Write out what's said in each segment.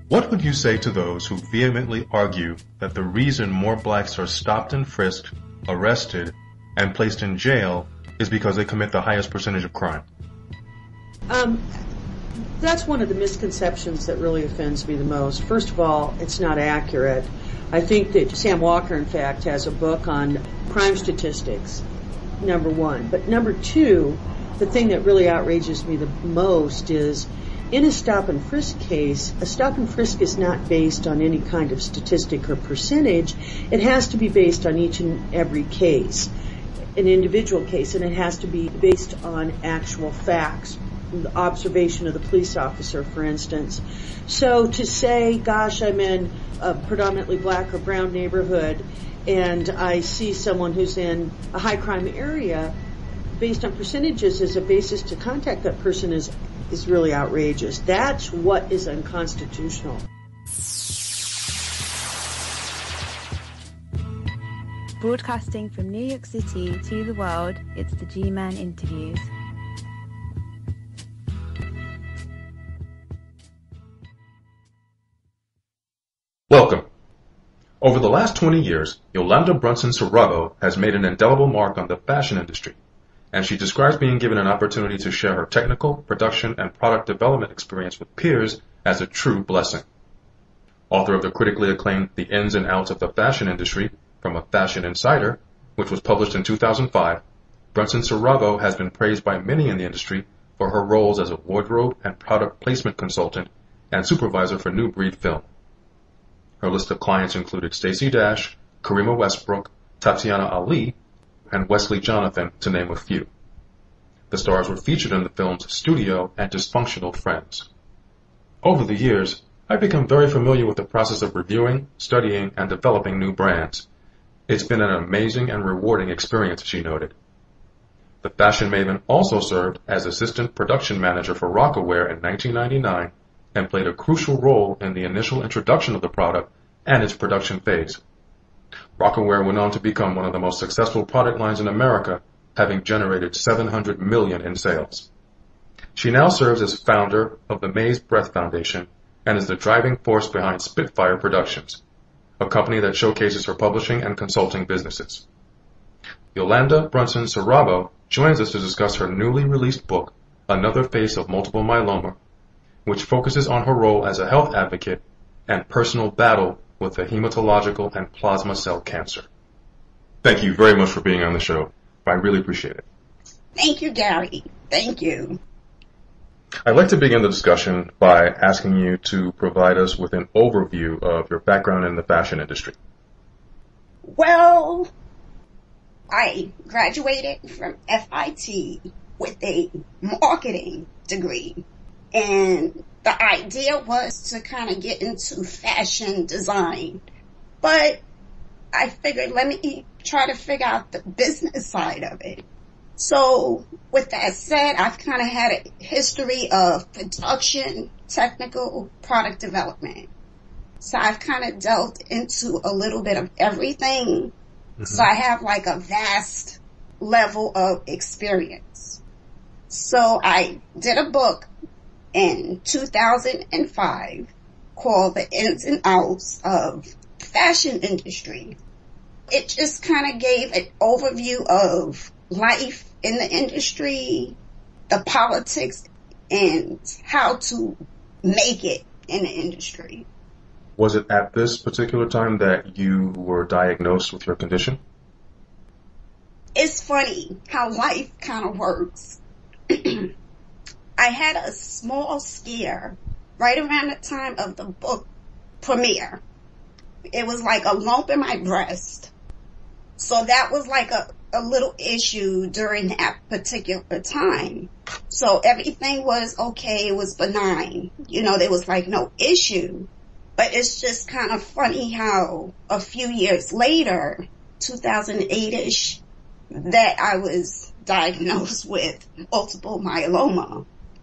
What would you say to those who vehemently argue that the reason more blacks are stopped and frisked, arrested, and placed in jail is because they commit the highest percentage of crime? That's one of the misconceptions that really offends me the most. First of all, it's not accurate. I think that Sam Walker, in fact, has a book on crime statistics, number one. But number two, the thing that really outrages me the most is in a stop and frisk case, a stop and frisk is not based on any kind of statistic or percentage. It has to be based on each and every case, an individual case, and it has to be based on actual facts, the observation of the police officer, for instance. So to say, gosh, I'm in a predominantly black or brown neighborhood and I see someone who's in a high crime area based on percentages as a basis to contact that person is really outrageous. That's what is unconstitutional. Broadcasting from New York City to the world, it's the G-Man Interviews. Welcome. Over the last 20 years, Yolanda Brunson-Sarrabo has made an indelible mark on the fashion industry, and she describes being given an opportunity to share her technical, production, and product development experience with peers as a true blessing. Author of the critically acclaimed The Ins and Outs of the Fashion Industry from a Fashion Insider, which was published in 2005, Brunson-Sarrabo has been praised by many in the industry for her roles as a wardrobe and product placement consultant and supervisor for New Breed Film. Her list of clients included Stacy Dash, Karimah Westbrook, Tatiana Ali, and Wesley Jonathan, to name a few. The stars were featured in the films Studio and Dysfunctional Friends. Over the years, I've become very familiar with the process of reviewing, studying, and developing new brands. It's been an amazing and rewarding experience, she noted. The fashion maven also served as assistant production manager for Rocawear in 1999 and played a crucial role in the initial introduction of the product and its production phase. Rocawear went on to become one of the most successful product lines in America, having generated $700 million in sales. She now serves as founder of the Maze Breath Foundation and is the driving force behind Spitfire Productions, a company that showcases her publishing and consulting businesses. Yolanda Brunson-Sarrabo joins us to discuss her newly released book, Another Face of Multiple Myeloma, which focuses on her role as a health advocate and personal battle with the hematological and plasma cell cancer. Thank you very much for being on the show. I really appreciate it. Thank you, Gary. Thank you. I'd like to begin the discussion by asking you to provide us with an overview of your background in the fashion industry. Well, I graduated from FIT with a marketing degree. And the idea was to kind of get into fashion design. But I figured, let me try to figure out the business side of it. So with that said, I've kind of had a history of production, technical, product development. So I've kind of delved into a little bit of everything. Mm-hmm. So I have like a vast level of experience. So I did a book in 2005 called The Ins and Outs of the Fashion Industry. It just kind of gave an overview of life in the industry, the politics, and how to make it in the industry. Was it at this particular time that you were diagnosed with your condition? It's funny how life kind of works. I had a small scare right around the time of the book premiere. It was like a lump in my breast. So that was like a little issue during that particular time. So everything was okay. It was benign. You know, there was like no issue. But it's just kind of funny how a few years later, 2008-ish, that I was diagnosed with multiple myeloma.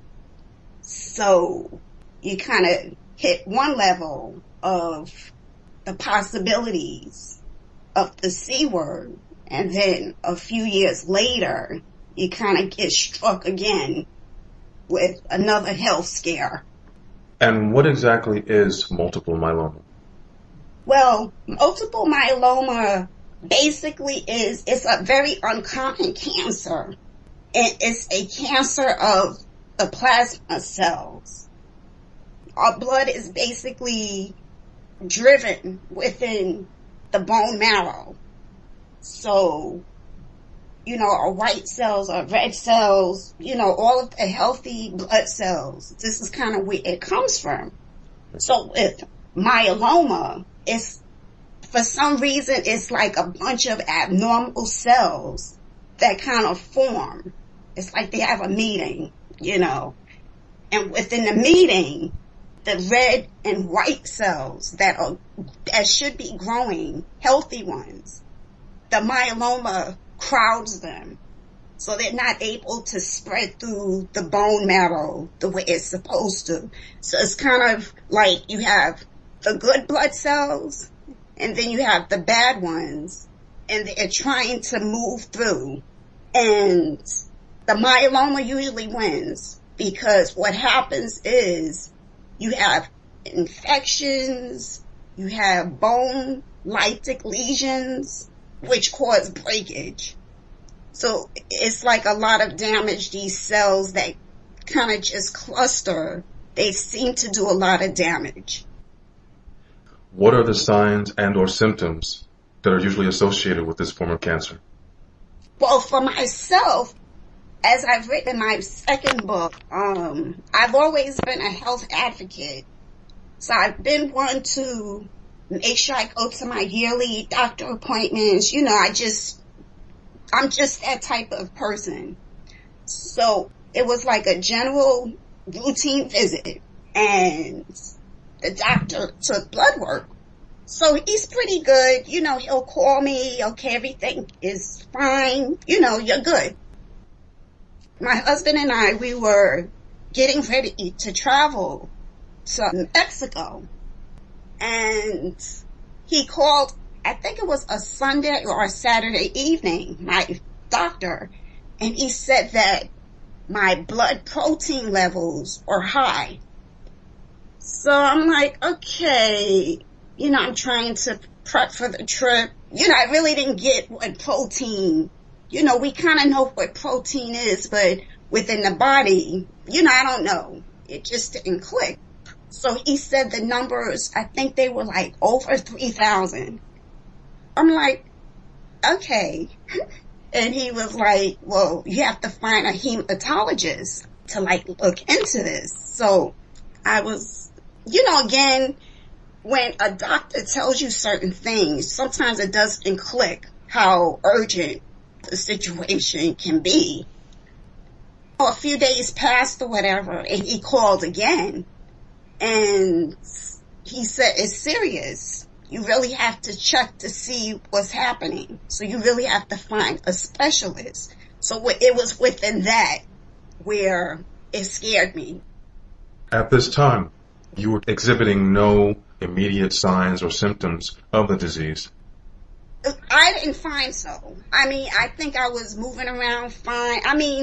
So you kind of hit one level of the possibilities of the C word, and then a few years later, you kind of get struck again with another health scare. And what exactly is multiple myeloma? Well, multiple myeloma basically it's a very uncommon cancer. It's a cancer of the plasma cells. Our blood is basically driven within the bone marrow. So, our white cells, our red cells, all of the healthy blood cells. This is kind of where it comes from. So with myeloma, for some reason, it's like a bunch of abnormal cells that kind of form. It's like they have a meeting, and within the meeting, the red and white cells that should be growing, healthy ones, the myeloma crowds them. So they're not able to spread through the bone marrow the way it's supposed to. So it's kind of like you have the good blood cells, and then you have the bad ones, and they're trying to move through. And the myeloma usually wins, because what happens is you have infections, you have bone lytic lesions, which cause breakage. So it's like a lot of damage. These cells that kind of just cluster, they seem to do a lot of damage. What are the signs and or symptoms that are usually associated with this form of cancer? Well, for myself, as I've written in my second book, I've always been a health advocate. So I've been one to make sure I go to my yearly doctor appointments. I'm just that type of person. So it was like a general routine visit, and the doctor took blood work. So he's pretty good. He'll call me, okay, everything is fine. You're good. My husband and I, we were getting ready to travel to Mexico, and he called, I think it was a Sunday or a Saturday evening, my doctor, and he said that my blood protein levels are high. So I'm like, okay, I'm trying to prep for the trip. I really didn't get what protein, we kind of know what protein is, but within the body, I don't know. It just didn't click. So he said the numbers, I think they were like over 3,000. I'm like, okay. And he was like, well, you have to find a hematologist to look into this. So I was, again, when a doctor tells you certain things, sometimes it doesn't click how urgent the situation can be. A few days passed or whatever, and he called again, and he said, it's serious. You really have to check to see what's happening. So you really have to find a specialist. So it was within that where it scared me. At this time, you were exhibiting no immediate signs or symptoms of the disease. I didn't find so. I think I was moving around fine.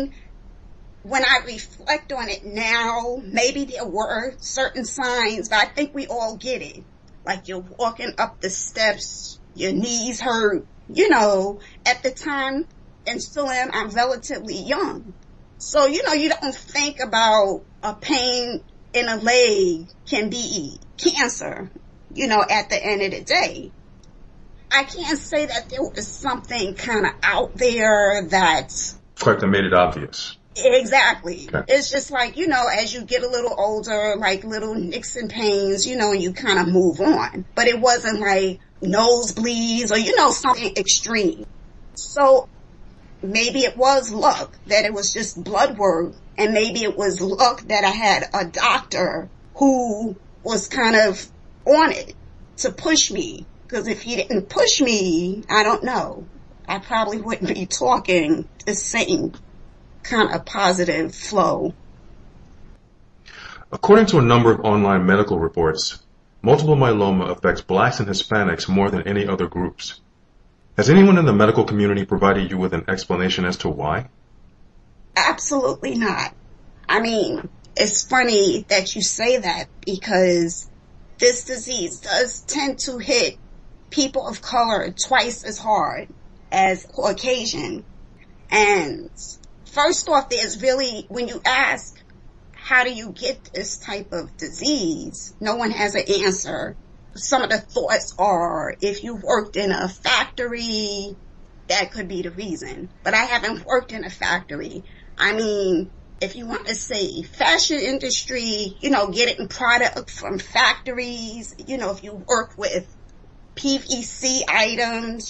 When I reflect on it now, maybe there were certain signs, but I think we all get it. Like you're walking up the steps, your knees hurt, at the time, and still I'm relatively young. So, you don't think about a pain in a leg can be cancer, at the end of the day. I can't say that there was something kind of out there that made it obvious. Exactly. Okay. It's just like, as you get a little older, like little nicks and pains, and you kind of move on. But it wasn't like nosebleeds or, something extreme. So maybe it was luck that it was just blood work, and maybe it was luck that I had a doctor who was kind of on it to push me. Because if he didn't push me, I don't know. I probably wouldn't be talking the same kind of positive flow. According to a number of online medical reports, multiple myeloma affects blacks and Hispanics more than any other groups. Has anyone in the medical community provided you with an explanation as to why? Absolutely not. It's funny that you say that because this disease does tend to hit people of color twice as hard as Caucasian. And first off, there's really, when you ask, how do you get this type of disease? No one has an answer. Some of the thoughts are, if you worked in a factory, that could be the reason. But I haven't worked in a factory. I mean, if you want to say fashion industry, getting product from factories, if you work with PVC items,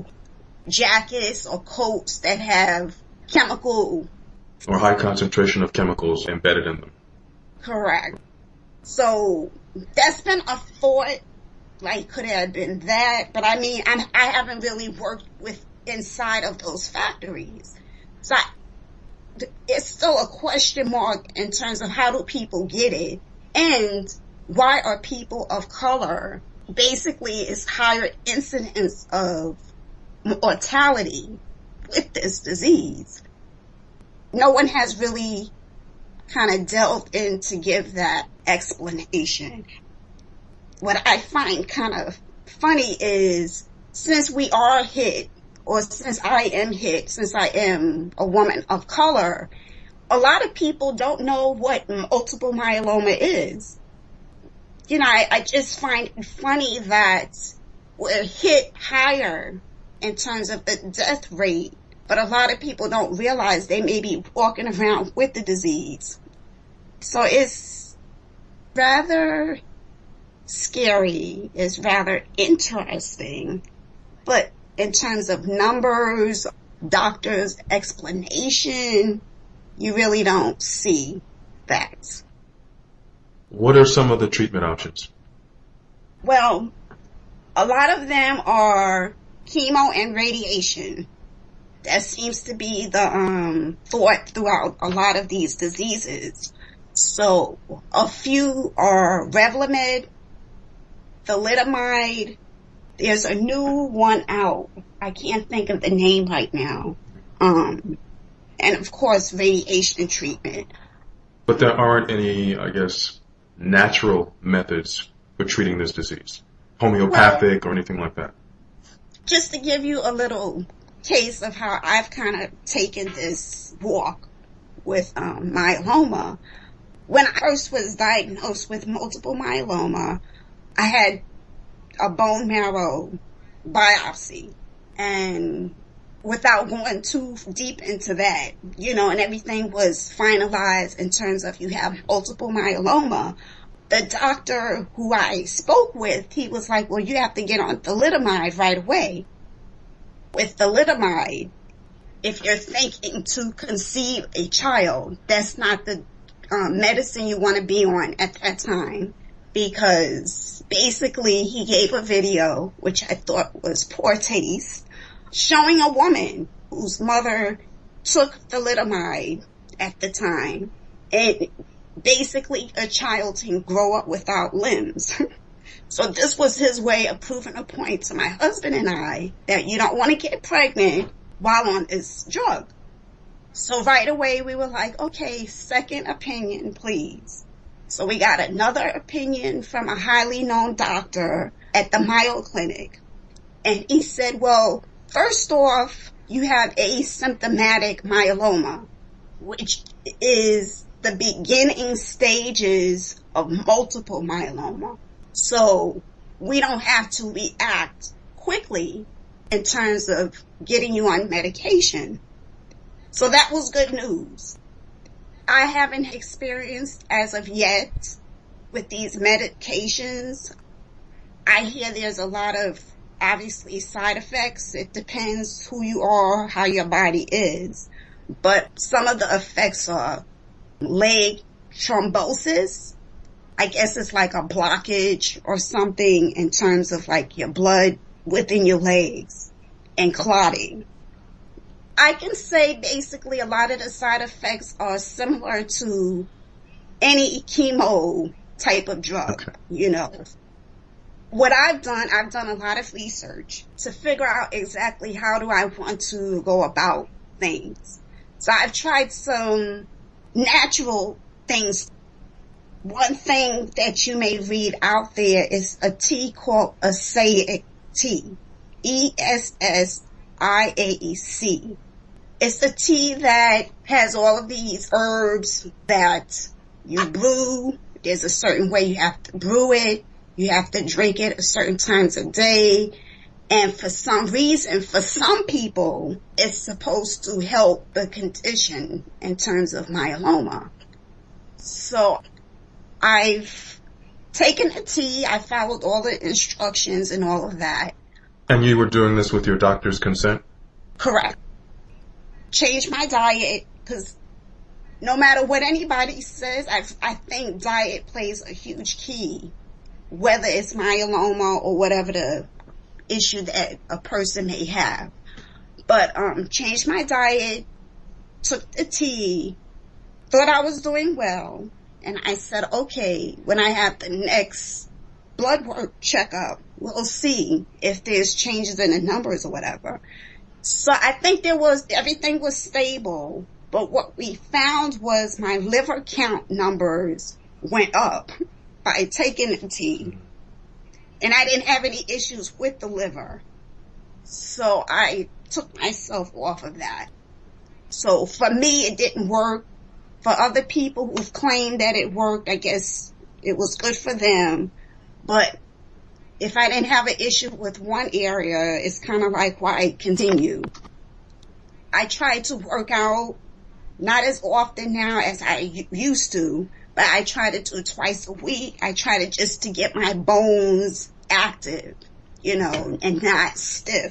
jackets or coats that have chemical or high concentration of chemicals embedded in them. Correct. So that's been a thought, like could it have been that? But I mean, I haven't really worked with inside of those factories. So it's still a question mark in terms of how do people get it, and why are people of color basically is higher incidence of mortality with this disease. No one has really kind of delved in to give that explanation. What I find kind of funny is since we are hit, or since I am hit, since I am a woman of color, a lot of people don't know what multiple myeloma is. I just find it funny that we're hit higher in terms of the death rate, but a lot of people don't realize they may be walking around with the disease. So it's rather scary, it's rather interesting, but in terms of numbers, doctors' explanation, you really don't see that. What are some of the treatment options? Well, a lot of them are chemo and radiation. That seems to be the thought throughout a lot of these diseases. So a few are Revlimid, thalidomide. There's a new one out. I can't think of the name right now. And of course, radiation treatment. But there aren't any, I guess, natural methods for treating this disease? Homeopathic or anything like that? Just to give you a little case of how I've kind of taken this walk with myeloma. When I first was diagnosed with multiple myeloma, I had a bone marrow biopsy, and without going too deep into that, and everything was finalized in terms of you have multiple myeloma, the doctor who I spoke with, he was like, well, you have to get on thalidomide right away. With thalidomide, if you're thinking to conceive a child, that's not the medicine you want to be on at that time, because basically he gave a video, which I thought was poor taste, showing a woman whose mother took thalidomide at the time, and basically a child can grow up without limbs. So this was his way of proving a point to my husband and I that you don't want to get pregnant while on this drug. So right away we were like, okay, second opinion, please. So we got another opinion from a highly known doctor at the Mayo Clinic. And he said, well, first off, you have asymptomatic myeloma, which is the beginning stages of multiple myeloma. So we don't have to react quickly in terms of getting you on medication. So that was good news. I haven't experienced as of yet with these medications. I hear there's a lot of obviously side effects. It depends who you are, how your body is. But some of the effects are leg thrombosis. I guess it's like a blockage or something in terms of like your blood within your legs and clotting. I can say basically a lot of the side effects are similar to any chemo type of drug, What I've done a lot of research to figure out exactly how do I want to go about things. So I've tried some natural things. One thing that you may read out there is a tea called Essaic tea. ESSIAC. It's a tea that has all of these herbs that you brew. There's a certain way you have to brew it. You have to drink it at certain times of day. And for some reason, for some people, it's supposed to help the condition in terms of myeloma. So I've taken the tea. I followed all the instructions and all of that. And you were doing this with your doctor's consent? Correct. Changed my diet because no matter what anybody says, I think diet plays a huge key, whether it's myeloma or whatever the issue that a person may have. But changed my diet, took the tea, thought I was doing well, and I said, okay, when I have the next blood work checkup, we'll see if there's changes in the numbers or whatever. So I think everything was stable, but what we found was my liver count numbers went up by taking the tea. And I didn't have any issues with the liver. So I took myself off of that. So for me, it didn't work. For other people who've claimed that it worked, I guess it was good for them. But if I didn't have an issue with one area, it's kind of like why continue. I try to work out, not as often now as I used to, but I try to do it twice a week. I try to just to get my bones active, and not stiff.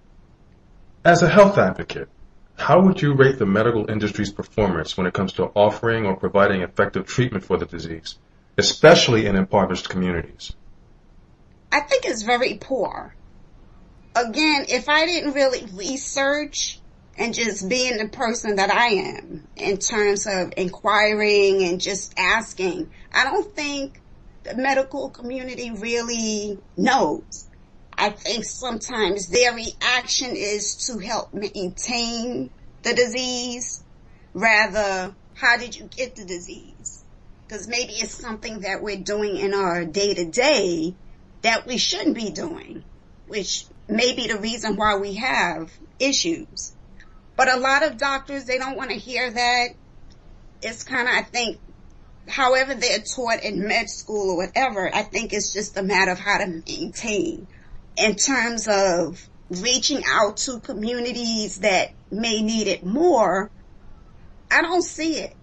As a health advocate, how would you rate the medical industry's performance when it comes to offering or providing effective treatment for the disease, especially in impoverished communities? I think it's very poor. Again, if I didn't really research and just being the person that I am in terms of inquiring and just asking, I don't think the medical community really knows. I think sometimes their reaction is to help maintain the disease, rather, how did you get the disease? Because maybe it's something that we're doing in our day-to-day that we shouldn't be doing, which may be the reason why we have issues. But a lot of doctors, they don't want to hear that. It's kind of, I think, however they're taught in med school or whatever, I think it's just a matter of how to maintain. In terms of reaching out to communities that may need it more, I don't see it.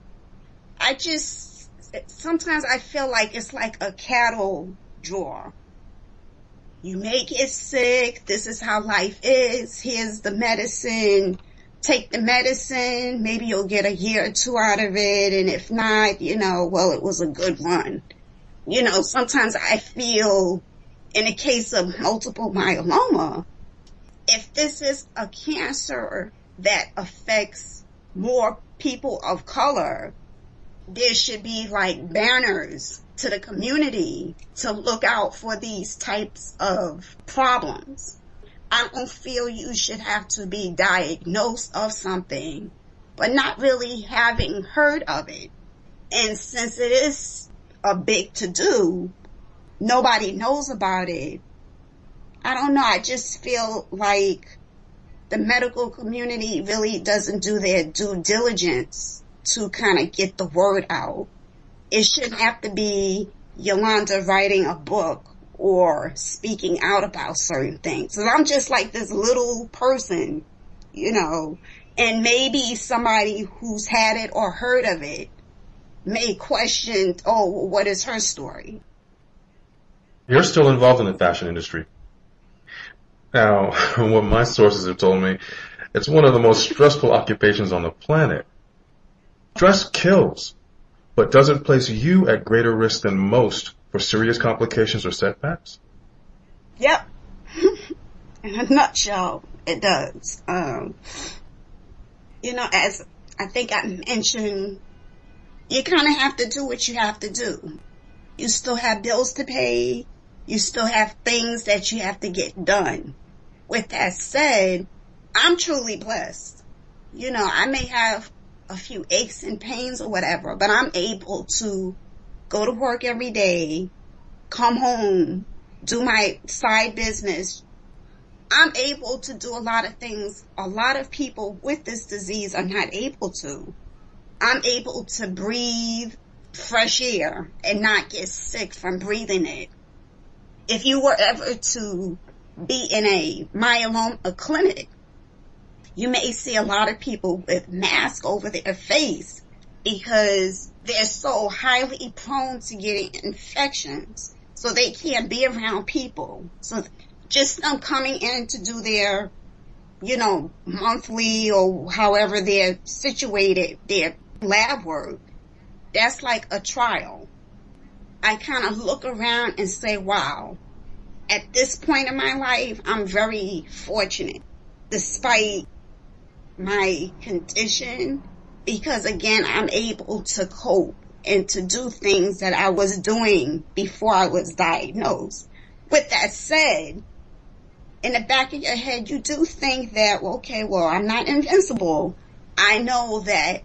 Sometimes I feel like it's like a cattle draw. You may get sick. This is how life is. Here's the medicine. Take the medicine. Maybe you'll get a year or two out of it. And if not, well, it was a good run. Sometimes I feel in the case of multiple myeloma, if this is a cancer that affects more people of color, there should be like banners to the community to look out for these types of problems. I don't feel you should have to be diagnosed of something, but not really having heard of it. And since it is a big to-do, nobody knows about it. I don't know. I just feel like the medical community really doesn't do their due diligence to kind of get the word out. It shouldn't have to be Yolanda writing a book or speaking out about certain things. So I'm just like this little person, and maybe somebody who's had it or heard of it may question, what is her story? You're still involved in the fashion industry. Now, what my sources have told me, it's one of the most stressful occupations on the planet. Stress kills, but does it place you at greater risk than most for serious complications or setbacks? Yep. In a nutshell, it does. As I think I mentioned, you kind of have to do what you have to do. You still have bills to pay. You still have things that you have to get done. With that said, I'm truly blessed. I may have a few aches and pains or whatever, but I'm able to go to work every day, come home, do my side business. I'm able to do a lot of things a lot of people with this disease are not able to. I'm able to breathe fresh air and not get sick from breathing it. If you were ever to be in a myeloma clinic, you may see a lot of people with masks over their face because they're so highly prone to getting infections, so they can't be around people. So just them coming in to do their, monthly or however they're situated, their lab work, that's like a trial. I kind of look around and say, wow, at this point in my life, I'm very fortunate, despite my condition, because again, I'm able to cope and to do things that I was doing before I was diagnosed. With that said, in the back of your head, you do think that, okay, well, I'm not invincible. I know that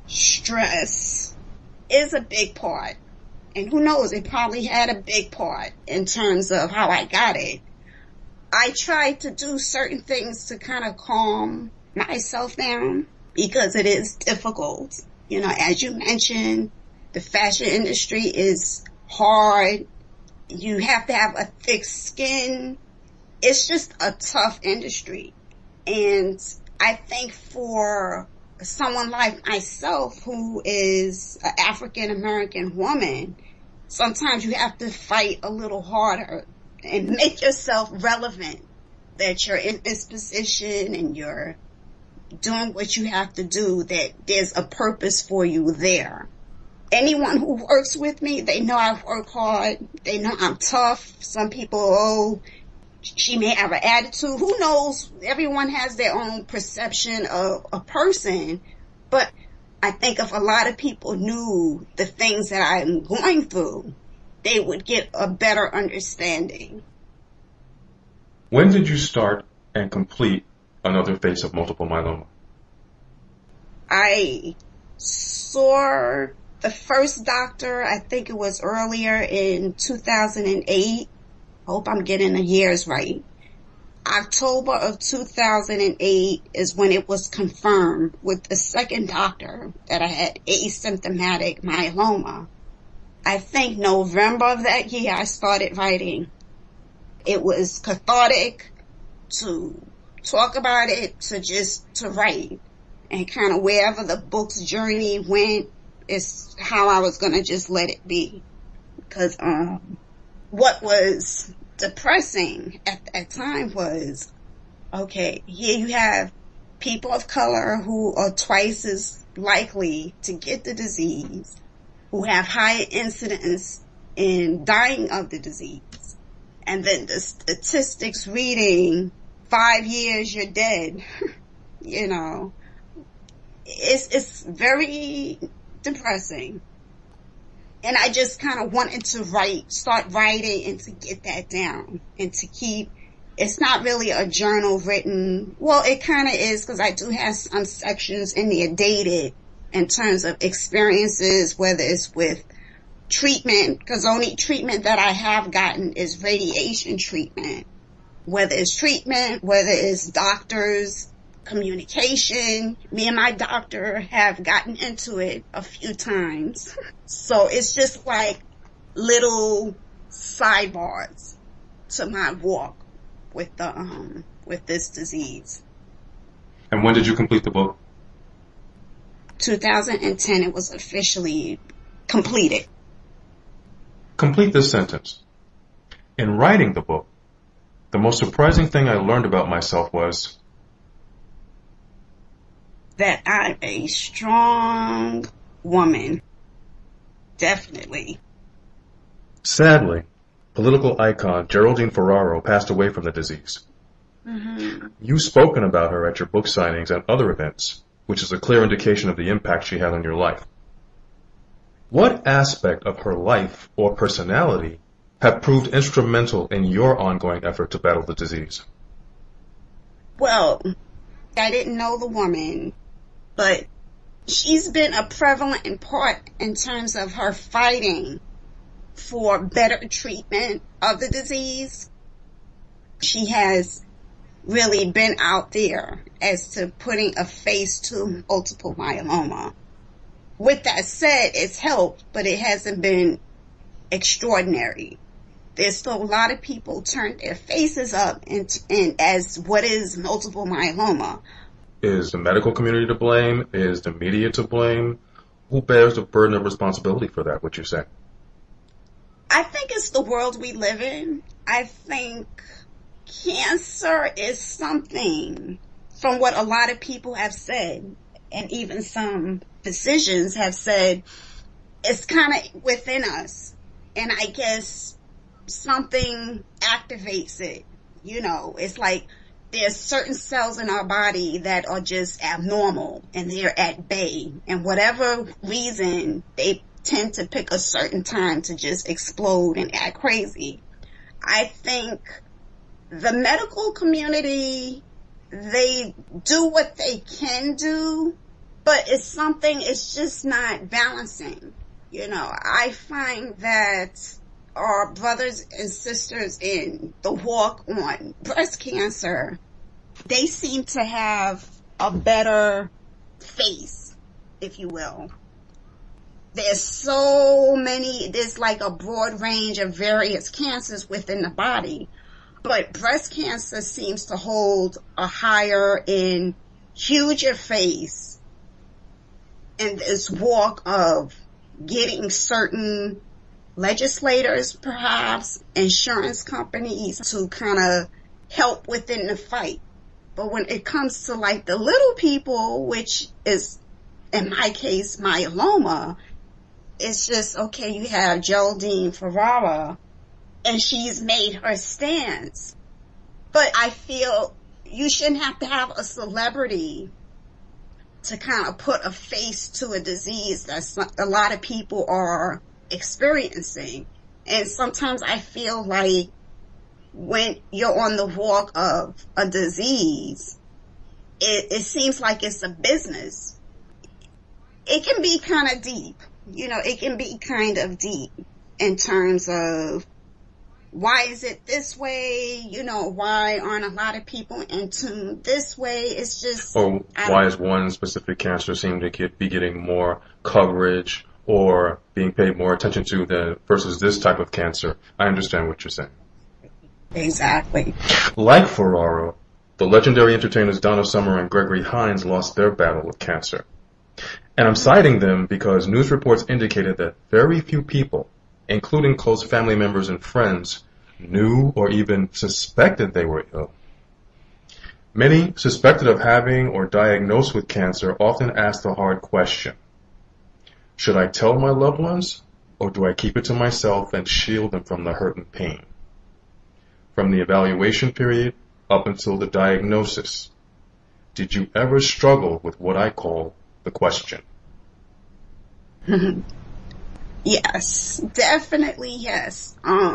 stress is a big part. And who knows, it probably had a big part in terms of how I got it. I tried to do certain things to kind of calm myself down because it is difficult. As you mentioned, the fashion industry is hard. You have to have a thick skin. It's just a tough industry. And I think for someone like myself who is an African American woman, sometimes you have to fight a little harder and make yourself relevant, that you're in this position and you're doing what you have to do, that there's a purpose for you there. Anyone who works with me, they know I work hard. They know I'm tough. Some people, she may have an attitude. Who knows? Everyone has their own perception of a person. But I think if a lot of people knew the things that I'm going through, they would get a better understanding. When did you start and complete another phase of multiple myeloma? I saw the first doctor, I think it was earlier in 2008. I hope I'm getting the years right. October of 2008 is when it was confirmed with the second doctor that I had asymptomatic myeloma. I think November of that year I started writing. It was cathartic to talk about it, to write. And kind of wherever the book's journey went is how I was going to just let it be. Because what was depressing at that time was, okay, here you have people of color who are twice as likely to get the disease, who have higher incidence in dying of the disease. And then the statistics reading 5 years you're dead, it's very depressing. And I just kind of wanted to start writing and to get that down and to keep, it's not really a journal written. Well, it kind of is because I do have some sections in there dated in terms of experiences, whether it's with treatment, because only treatment that I have gotten is radiation treatment. Whether it's treatment, whether it's doctors, communication. Me and my doctor have gotten into it a few times. So it's just like little sidebars to my walk with this disease. And when did you complete the book? 2010, it was officially completed. Complete this sentence. In writing the book, the most surprising thing I learned about myself was that I'm a strong woman. Definitely. Sadly, political icon Geraldine Ferraro passed away from the disease. Mm-hmm. You've spoken about her at your book signings and other events, which is a clear indication of the impact she had on your life. What aspect of her life or personality have proved instrumental in your ongoing effort to battle the disease? Well, I didn't know the woman, but she's been a prevalent part in terms of her fighting for better treatment of the disease. She has really been out there as to putting a face to multiple myeloma. With that said, it's helped, but it hasn't been extraordinary. There's still a lot of people turn their faces up and as what is multiple myeloma. Is the medical community to blame? Is the media to blame? Who bears the burden of responsibility for that, would you say? I think it's the world we live in. I think cancer is something, from what a lot of people have said, and even some physicians have said, it's kind of within us. And I guess something activates it. You know, it's like there's certain cells in our body that are just abnormal and they're at bay. And whatever reason, they tend to pick a certain time to just explode and act crazy. I think the medical community, they do what they can do, but it's just not balancing. You know, I find that our brothers and sisters in the walk on breast cancer, they seem to have a better face, if you will. There's like a broad range of various cancers within the body, but breast cancer seems to hold a higher and huger face in this walk of getting certain legislators, perhaps, insurance companies to kind of help within the fight. But when it comes to like the little people, which is, in my case, myeloma, it's just, okay, you have Geraldine Ferrara, and she's made her stance. But I feel you shouldn't have to have a celebrity to kind of put a face to a disease that a lot of people are experiencing. And sometimes I feel like when you're on the walk of a disease, it seems like it's a business. It can be kind of deep. You know, it can be kind of deep in terms of why is it this way? You know, why aren't a lot of people in tune this way? It's just... Or why is one specific cancer seem to be getting more coverage or being paid more attention to versus this type of cancer? I understand what you're saying. Exactly. Like Ferraro, the legendary entertainers Donna Summer and Gregory Hines lost their battle with cancer. And I'm citing them because news reports indicated that very few people, including close family members and friends, knew or even suspected they were ill. Many suspected of having or diagnosed with cancer often ask the hard question: should I tell my loved ones, or do I keep it to myself and shield them from the hurt and pain? From the evaluation period up until the diagnosis, did you ever struggle with what I call the question? Yes, definitely yes.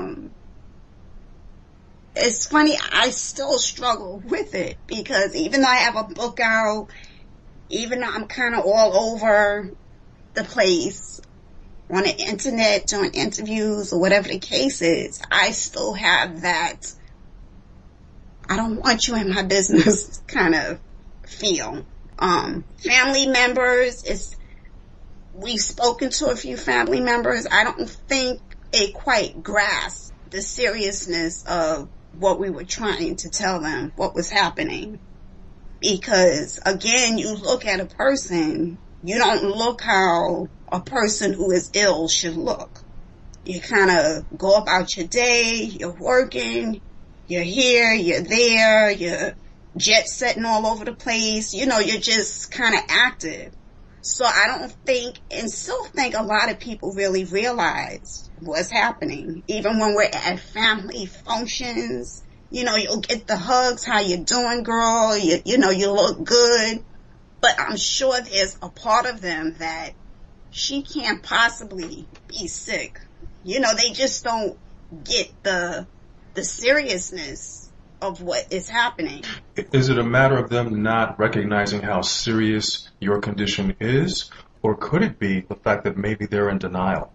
It's funny, I still struggle with it because even though I have a book out, even though I'm kind of all over the place on the internet doing interviews or whatever the case is, I still have that I don't want you in my business kind of feel. Family members, we've spoken to a few family members. I don't think they quite grasp the seriousness of what we were trying to tell them, what was happening. Because, again, you look at a person, you don't look how a person who is ill should look. You kind of go about your day, you're working, you're here, you're there, you're jet setting all over the place. You know, you're just kind of active. So I don't think, and still think a lot of people really realize what's happening. Even when we're at family functions, you know, you'll get the hugs, how you doing, girl? You know, you look good. But I'm sure there's a part of them that she can't possibly be sick. You know, they just don't get the seriousness of what is happening. Is it a matter of them not recognizing how serious your condition is, or could it be the fact that maybe they're in denial?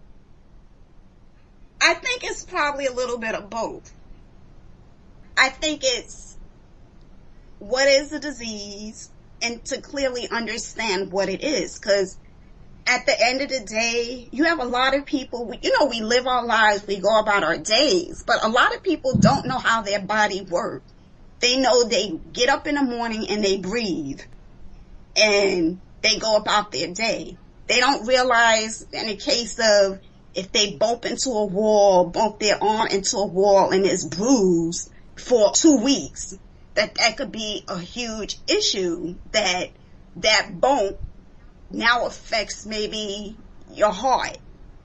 I think it's probably a little bit of both. I think it's what is the disease and to clearly understand what it is, because at the end of the day, you have a lot of people, we live our lives, we go about our days, but a lot of people don't know how their body works. They know they get up in the morning and they breathe and they go about their day. They don't realize in the case of if they bump into a wall, bump their arm into a wall and it's bruised for 2 weeks, that could be a huge issue, that bump now affects maybe your heart,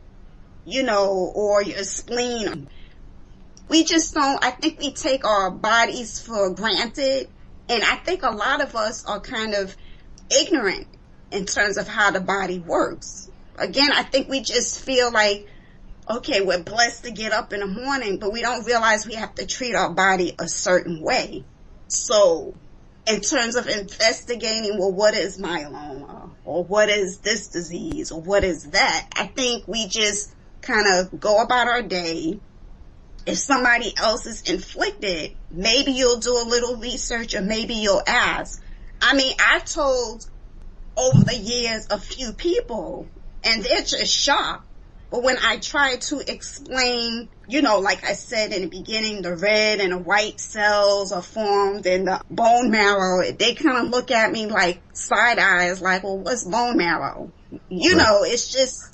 or your spleen. We just don't, I think we take our bodies for granted, and I think a lot of us are kind of ignorant in terms of how the body works. Again, I think we just feel like, okay, we're blessed to get up in the morning, but we don't realize we have to treat our body a certain way. So, in terms of investigating, well, what is myeloma? Or what is this disease? Or what is that? I think we just kind of go about our day. If somebody else is inflicted, maybe you'll do a little research or maybe you'll ask. I mean, I've told over the years a few people and they're just shocked. But when I try to explain, like I said in the beginning, the red and the white cells are formed in the bone marrow, they kind of look at me like side eyes, like, well, what's bone marrow? It's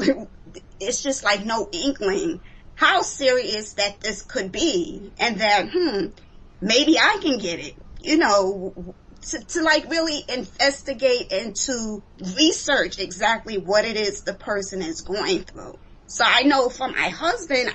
just like no inkling how serious that this could be, and that, maybe I can get it, to like really investigate and to research exactly what it is the person is going through. So I know for my husband,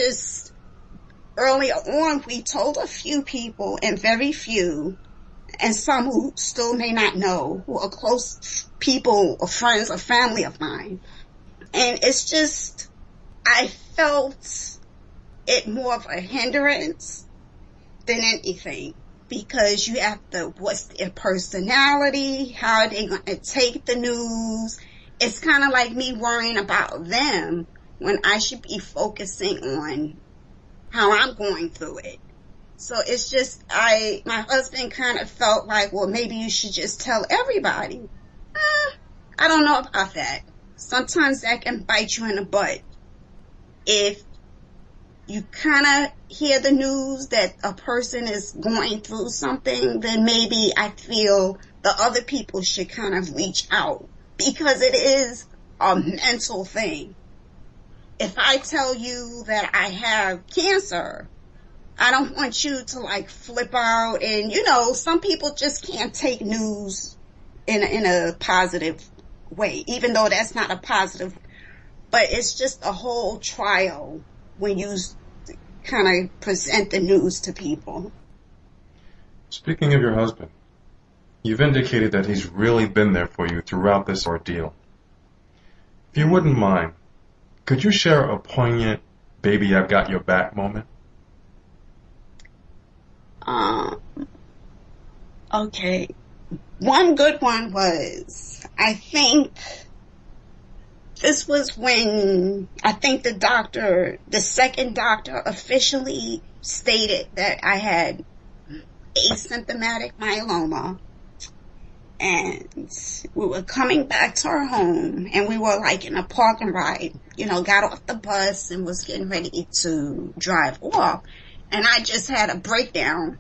earlier on, we told a few people, and very few, and some who still may not know, who are close people or friends or family of mine. And it's just, I felt it more of a hindrance than anything, because you have to, what's their personality, how are they going to take the news. It's kind of like me worrying about them when I should be focusing on how I'm going through it. So it's just, my husband kind of felt like, well, maybe you should just tell everybody. I don't know about that. Sometimes that can bite you in the butt. If you kind of hear the news that a person is going through something, then maybe I feel the other people should kind of reach out, because it is a mental thing. If I tell you that I have cancer, I don't want you to like flip out, and some people just can't take news in a positive way, even though that's not a positive, but it's just a whole trial when you kind of present the news to people. Speaking of your husband, you've indicated that he's really been there for you throughout this ordeal. If you wouldn't mind, could you share a poignant "baby, I've got your back" moment? Okay. One good one was, I think this was when the second doctor officially stated that I had asymptomatic myeloma. And we were coming back to our home, and we were like in a parking ride, got off the bus and was getting ready to drive off. And I just had a breakdown,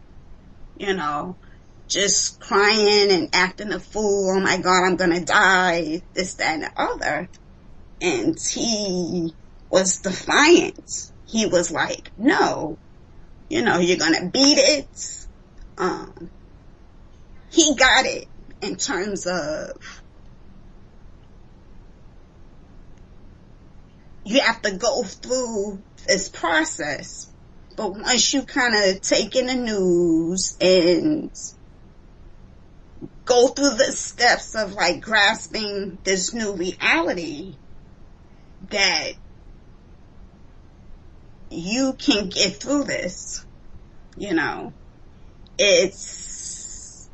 just crying and acting a fool. Oh my God, I'm going to die, this, that, and the other. And he was defiant. He was like, no, you're going to beat it. He got it. In terms of, you have to go through this process, but once you kind of take in the news and go through the steps of like grasping this new reality, that you can get through this, it's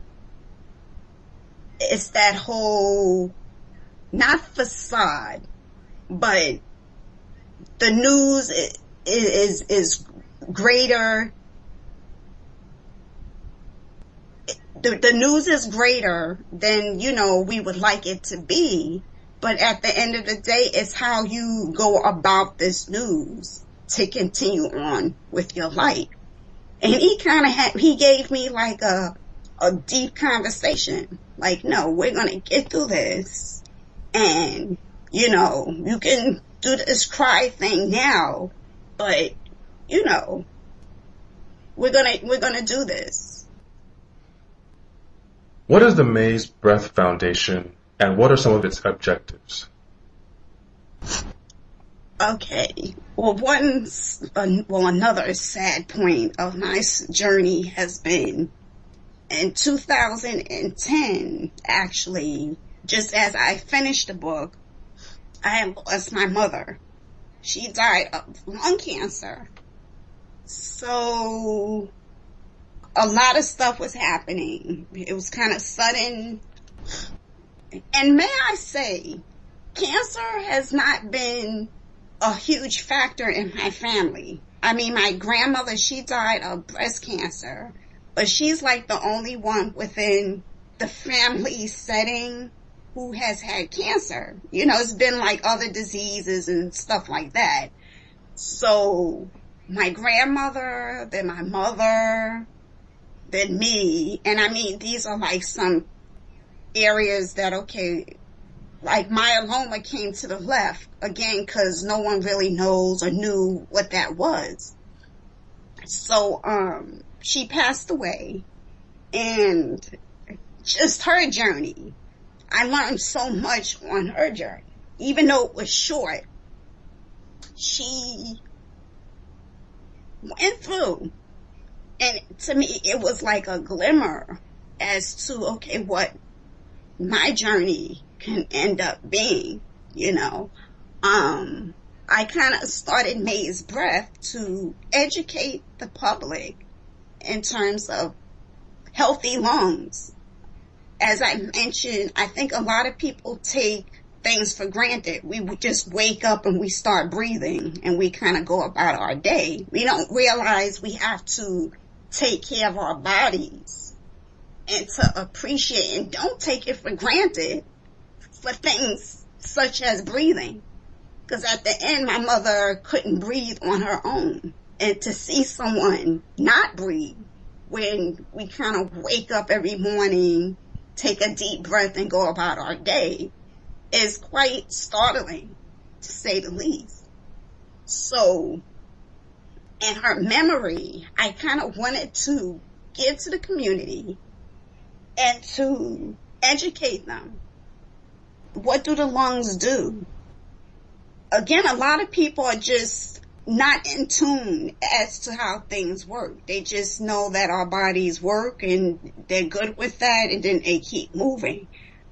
that whole, not facade, but the news is greater. The news is greater than, we would like it to be. But at the end of the day, it's how you go about this news to continue on with your life. And he gave me like a deep conversation. Like, no, we're going to get through this. And, you can do this cry thing now, but, we're going to do this. What is the May's Breath Foundation, and what are some of its objectives? Okay. Well, another sad point of my journey has been in 2010, actually, just as I finished the book, I had lost my mother. She died of lung cancer. So a lot of stuff was happening. It was kind of sudden. And may I say, cancer has not been a huge factor in my family. I mean, my grandmother, she died of breast cancer, but she's like the only one within the family setting who has had cancer. It's been like other diseases and stuff like that. So my grandmother, then my mother, then me. And I mean, these are like some areas that, okay, like myeloma came to the left again, because no one really knows or knew what that was. So, she passed away, and just her journey, I learned so much on her journey. Even though it was short, she went through, and to me, it was like a glimmer as to, okay, what my journey can end up being, I kind of started May's Breath to educate the public in terms of healthy lungs. As I mentioned, I think a lot of people take things for granted. We would just wake up and we start breathing and we kind of go about our day. We don't realize we have to take care of our bodies and to appreciate and don't take it for granted for things such as breathing. Because at the end, my mother couldn't breathe on her own. And to see someone not breathe when we kind of wake up every morning, take a deep breath and go about our day is quite startling, to say the least. So, in her memory, I kind of wanted to give to the community and to educate them. What do the lungs do? Again, a lot of people are just not in tune as to how things work. They just know that our bodies work and they're good with that, and then they keep moving.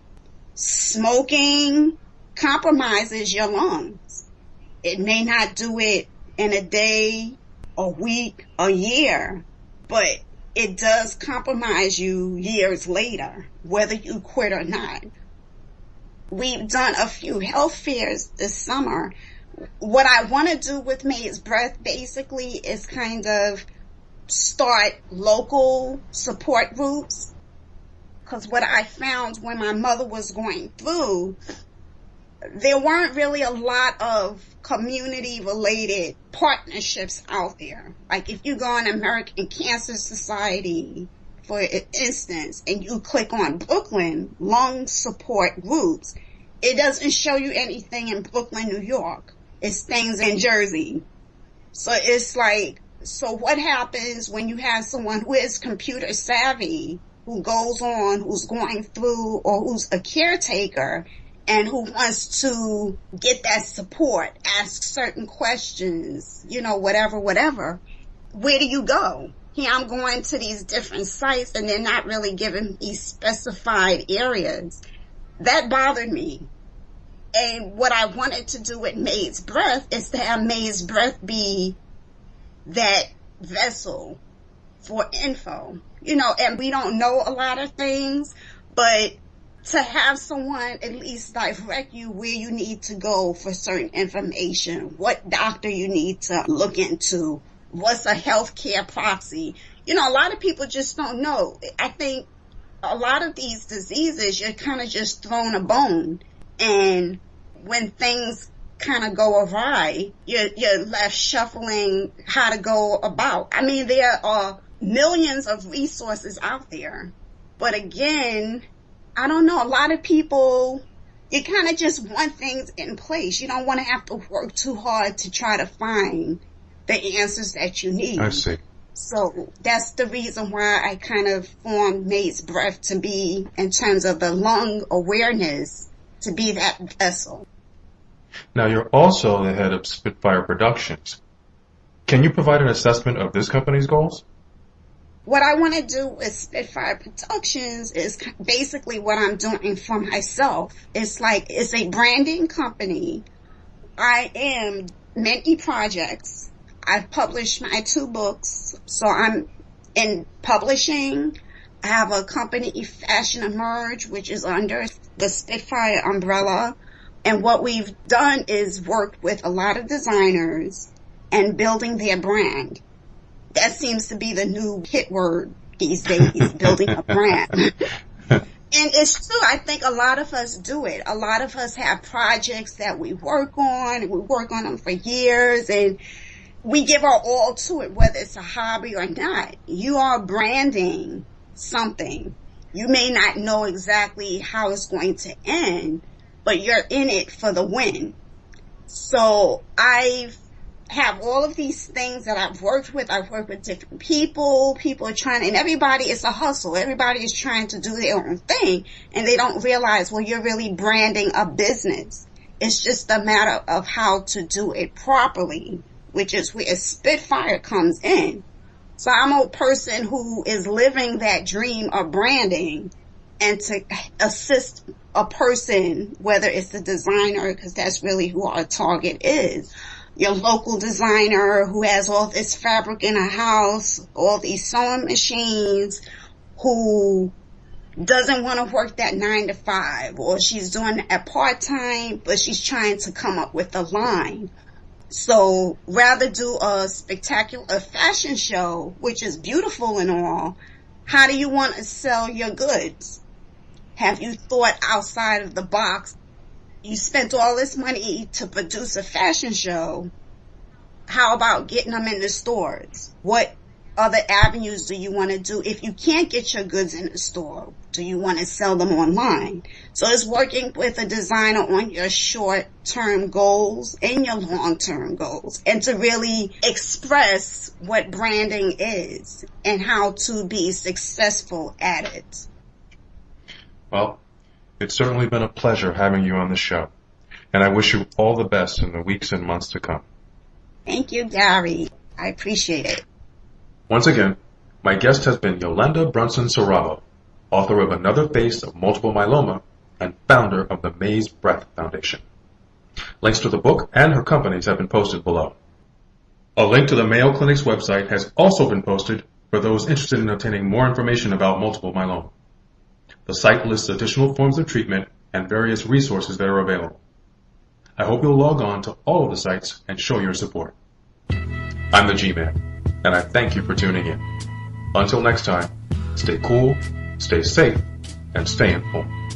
Smoking compromises your lungs. It may not do it in a day, a week, a year, but it does compromise you years later, whether you quit or not. We've done a few health fairs this summer. What I want to do with May's Breath basically is kind of start local support groups. Because what I found when my mother was going through, there weren't really a lot of community-related partnerships out there. Like if you go on American Cancer Society, for instance, and you click on Brooklyn lung support groups, it doesn't show you anything in Brooklyn, New York. It's things in Jersey. So it's like, so what happens when you have someone who is computer savvy, who goes on, who's going through, or who's a caretaker, and who wants to get that support, ask certain questions, whatever. Where do you go? Here I'm going to these different sites and they're not really giving me specified areas. That bothered me. And what I wanted to do with May's Breath is to have May's Breath be that vessel for info. and we don't know a lot of things, but to have someone at least direct you where you need to go for certain information, what doctor you need to look into, what's a healthcare proxy. A lot of people just don't know. I think a lot of these diseases, you're kind of just thrown a bone. And when things kind of go awry, you're left shuffling how to go about. I mean, there are millions of resources out there. But again, I don't know, a lot of people, you kind of just want things in place. You don't want to have to work too hard to try to find the answers that you need. I see. So that's the reason why I kind of formed Mate's Breath to be, in terms of the lung awareness, to be that vessel. Now, you're also the head of Spitfire Productions. Can you provide an assessment of this company's goals? What I want to do with Spitfire Productions is basically what I'm doing for myself. It's a branding company. I am many projects. I've published my 2 books, so I'm in publishing. I have a company, Fashion Emerge, which is under the Spitfire umbrella. And what we've done is worked with a lot of designers and building their brand. That seems to be the new hit word these days, building a brand. And it's true. I think a lot of us do it. A lot of us have projects that we work on, and we work on them for years, and we give our all to it, whether it's a hobby or not. You are branding something. You may not know exactly how it's going to end, but you're in it for the win. So I have all of these things that I've worked with. I've worked with different people. People are trying, and everybody is a hustle. Everybody is trying to do their own thing, and they don't realize, well, you're really branding a business. It's just a matter of how to do it properly, which is where Spitfire comes in. So I'm a person who is living that dream of branding, and to assist a person, whether it's the designer, because that's really who our target is, your local designer who has all this fabric in a house, all these sewing machines, who doesn't want to work that 9 to 5, or she's doing it part-time, but she's trying to come up with a line. So rather do a spectacular fashion show, which is beautiful and all, how do you want to sell your goods? Have you thought outside of the box? You spent all this money to produce a fashion show. How about getting them in the stores? What other avenues do you want to do? If you can't get your goods in the store, do you want to sell them online? So it's working with a designer on your short-term goals and your long-term goals, and to really express what branding is and how to be successful at it. Well, it's certainly been a pleasure having you on the show, and I wish you all the best in the weeks and months to come. Thank you, Gary. I appreciate it. Once again, my guest has been Yolanda Brunson-Sarrabo, author of Another Face of Multiple Myeloma and founder of the Mate's Breath Foundation. Links to the book and her companies have been posted below. A link to the Mayo Clinic's website has also been posted for those interested in obtaining more information about multiple myeloma. The site lists additional forms of treatment and various resources that are available. I hope you'll log on to all of the sites and show your support. I'm the G-Man, and I thank you for tuning in. Until next time, stay cool, stay safe, and stay informed.